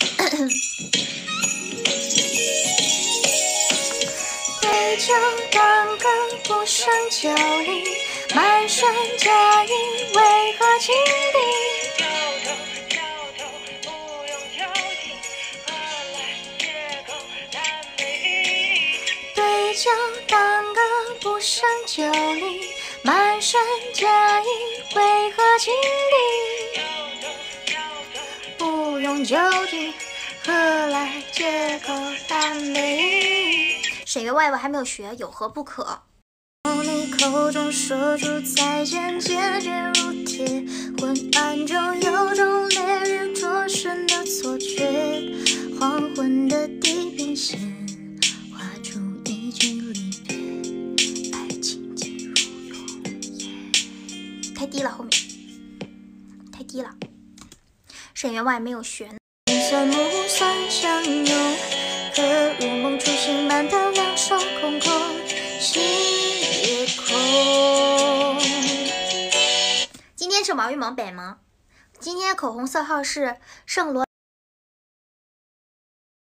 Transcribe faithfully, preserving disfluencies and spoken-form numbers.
对酒当歌，不胜酒力，满身假意，为何情敌？摇头摇头，不用挑剔，何来借口谈美意？对酒当歌，不胜酒力，满身假意，为何情敌？摇头摇头，不用究竟，何来借口谈美意？沈月外我还没有学，有何不可？你口中说出再见，结结如铁，昏暗中有种烈日灼身的错觉，黄昏的地平线画出一句离别，爱情进入永夜。太低了，后面太低了。沈月外没有学。算目算相拥，可如梦初醒般的两手空空，心也空。今天是毛羽毛北吗？今天口红色号是圣罗。